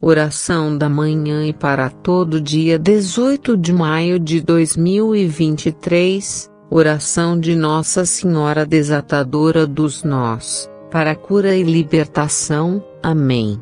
Oração da manhã e para todo dia 18 de maio de 2023, oração de Nossa Senhora Desatadora dos Nós, para cura e libertação. Amém.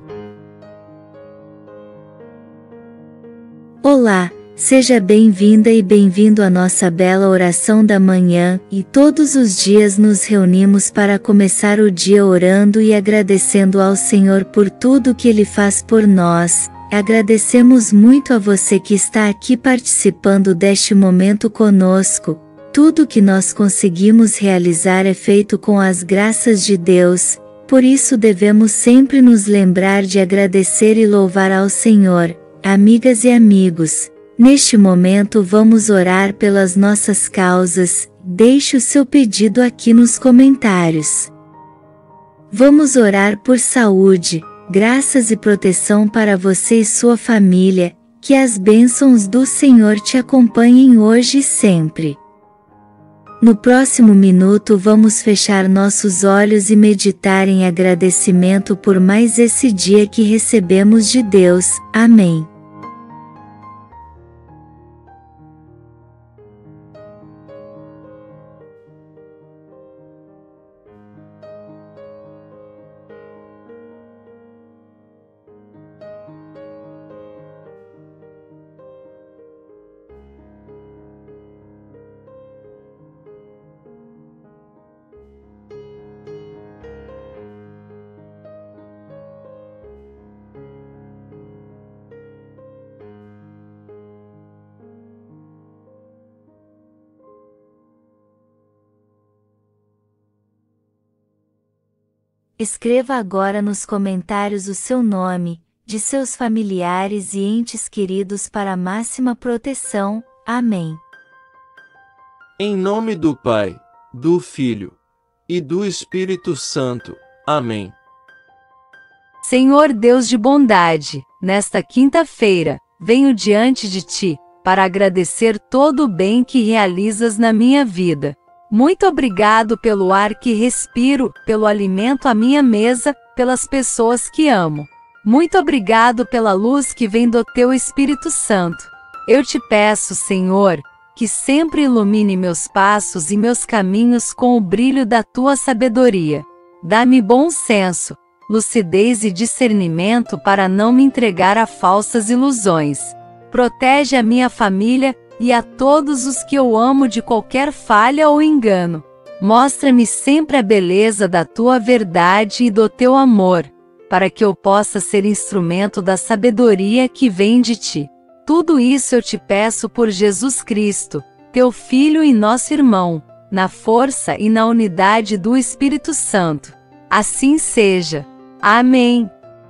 Olá, seja bem-vinda e bem-vindo à nossa bela oração da manhã, e todos os dias nos reunimos para começar o dia orando e agradecendo ao Senhor por tudo que Ele faz por nós. Agradecemos muito a você que está aqui participando deste momento conosco. Tudo que nós conseguimos realizar é feito com as graças de Deus, por isso devemos sempre nos lembrar de agradecer e louvar ao Senhor. Amigas e amigos, neste momento vamos orar pelas nossas causas. Deixe o seu pedido aqui nos comentários. Vamos orar por saúde, graças e proteção para você e sua família, que as bênçãos do Senhor te acompanhem hoje e sempre. No próximo minuto vamos fechar nossos olhos e meditar em agradecimento por mais esse dia que recebemos de Deus. Amém. Escreva agora nos comentários o seu nome, de seus familiares e entes queridos para máxima proteção. Amém. Em nome do Pai, do Filho e do Espírito Santo. Amém. Senhor Deus de bondade, nesta quinta-feira, venho diante de Ti, para agradecer todo o bem que realizas na minha vida. Muito obrigado pelo ar que respiro, pelo alimento à minha mesa, pelas pessoas que amo. Muito obrigado pela luz que vem do Teu Espírito Santo. Eu te peço, Senhor, que sempre ilumine meus passos e meus caminhos com o brilho da Tua sabedoria. Dá-me bom senso, lucidez e discernimento para não me entregar a falsas ilusões. Protege a minha família e a todos os que eu amo de qualquer falha ou engano. Mostra-me sempre a beleza da Tua verdade e do Teu amor, para que eu possa ser instrumento da sabedoria que vem de Ti. Tudo isso eu te peço por Jesus Cristo, Teu Filho e nosso irmão, na força e na unidade do Espírito Santo. Assim seja. Amém.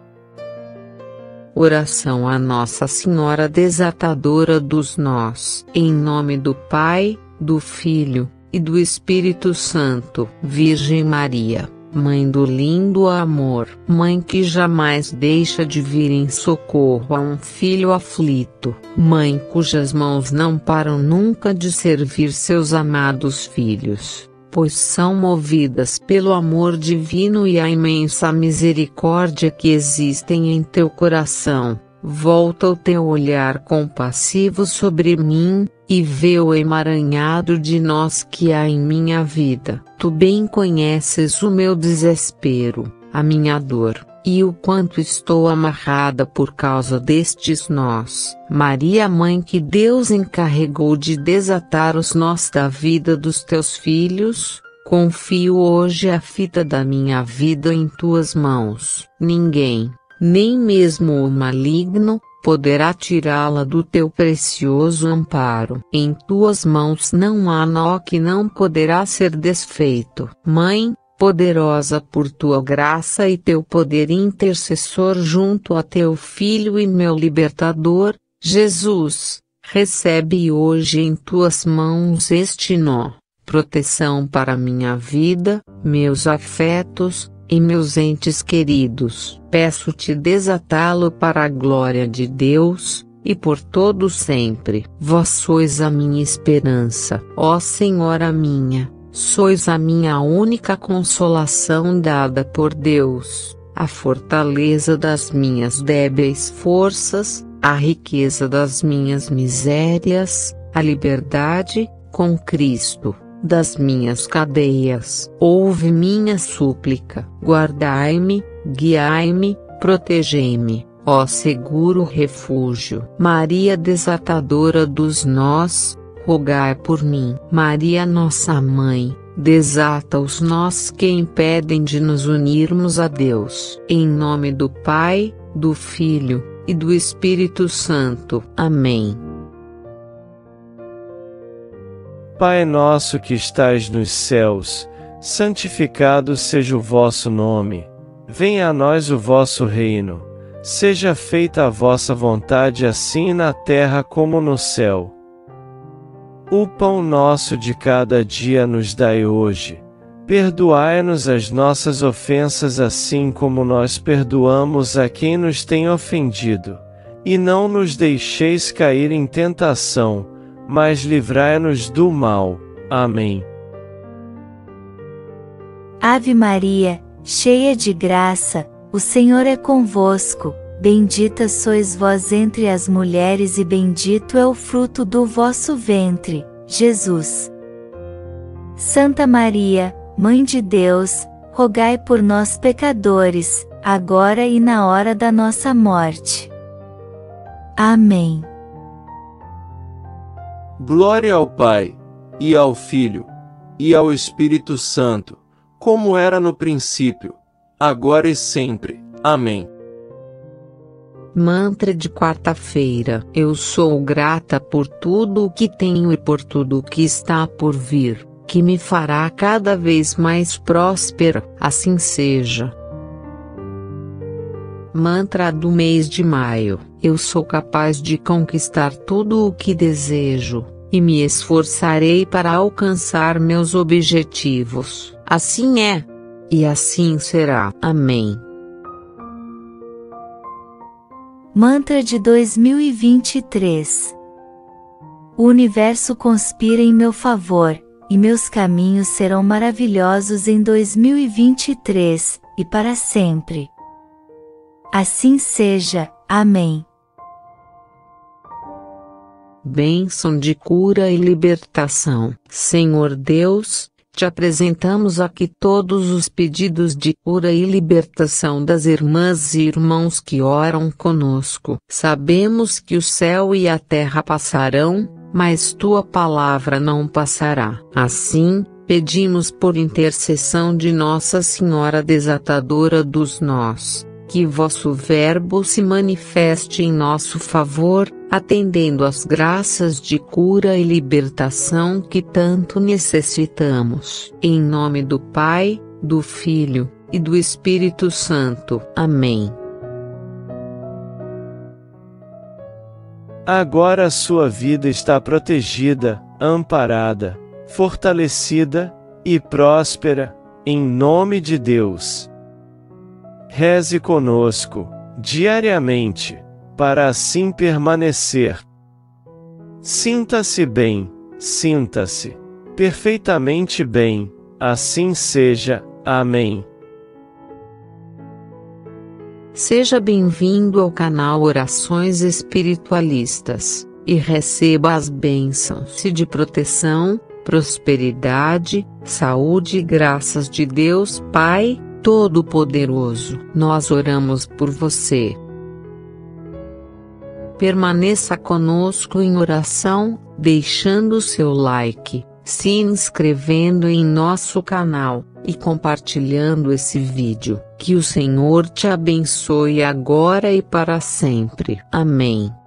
Oração a Nossa Senhora Desatadora dos Nós. Em nome do Pai, do Filho e do Espírito Santo. Virgem Maria, Mãe do lindo amor, Mãe que jamais deixa de vir em socorro a um filho aflito, Mãe cujas mãos não param nunca de servir seus amados filhos, pois são movidas pelo amor divino e a imensa misericórdia que existem em teu coração. Volta o teu olhar compassivo sobre mim, e vê o emaranhado de nós que há em minha vida. Tu bem conheces o meu desespero, a minha dor, e o quanto estou amarrada por causa destes nós. Maria, Mãe que Deus encarregou de desatar os nós da vida dos teus filhos, confio hoje a fita da minha vida em tuas mãos. Ninguém, nem mesmo o maligno, poderá tirá-la do teu precioso amparo. Em tuas mãos não há nó que não poderá ser desfeito. Mãe, poderosa por tua graça e teu poder intercessor junto a teu Filho e meu libertador, Jesus, recebe hoje em tuas mãos este nó, proteção para minha vida, meus afetos, e meus entes queridos. Peço-te desatá-lo para a glória de Deus, e por todo sempre. Vós sois a minha esperança, ó Senhora minha, sois a minha única consolação dada por Deus. a fortaleza das minhas débeis forças, a riqueza das minhas misérias, a liberdade, com Cristo, das minhas cadeias. Ouve minha súplica, guardai-me, guiai-me, protegei-me, ó seguro refúgio. Maria desatadora dos nós, rogai por mim. Maria nossa mãe, desata os nós que impedem de nos unirmos a Deus. Em nome do Pai, do Filho, e do Espírito Santo. Amém. Pai nosso que estais nos céus, santificado seja o vosso nome. Venha a nós o vosso reino. Seja feita a vossa vontade assim na terra como no céu. O pão nosso de cada dia nos dai hoje. Perdoai-nos as nossas ofensas assim como nós perdoamos a quem nos tem ofendido. E não nos deixeis cair em tentação, mas livrai-nos do mal. Amém. Ave Maria, cheia de graça, o Senhor é convosco. Bendita sois vós entre as mulheres e bendito é o fruto do vosso ventre, Jesus. Santa Maria, Mãe de Deus, rogai por nós pecadores, agora e na hora da nossa morte. Amém. Glória ao Pai, e ao Filho, e ao Espírito Santo, como era no princípio, agora e sempre. Amém. Mantra de quarta-feira. Eu sou grata por tudo o que tenho e por tudo o que está por vir, que me fará cada vez mais próspera, assim seja. Mantra do mês de maio. Eu sou capaz de conquistar tudo o que desejo, e me esforçarei para alcançar meus objetivos. Assim é, e assim será. Amém. Mantra de 2023. O universo conspira em meu favor, e meus caminhos serão maravilhosos em 2023, e para sempre. Assim seja. Amém. Bênção de cura e libertação. Senhor Deus, te apresentamos aqui todos os pedidos de cura e libertação das irmãs e irmãos que oram conosco. Sabemos que o céu e a terra passarão, mas tua palavra não passará. Assim, pedimos por intercessão de Nossa Senhora Desatadora dos Nós, que vosso Verbo se manifeste em nosso favor, atendendo às graças de cura e libertação que tanto necessitamos. Em nome do Pai, do Filho, e do Espírito Santo. Amém. Agora a sua vida está protegida, amparada, fortalecida e próspera, em nome de Deus. Reze conosco, diariamente, para assim permanecer. Sinta-se bem, sinta-se perfeitamente bem, assim seja. Amém. Seja bem-vindo ao canal Orações Espiritualistas, e receba as bênçãos de proteção, prosperidade, saúde e graças de Deus Pai Todo-Poderoso. Nós oramos por você. Permaneça conosco em oração, deixando seu like, se inscrevendo em nosso canal, e compartilhando esse vídeo. Que o Senhor te abençoe agora e para sempre. Amém.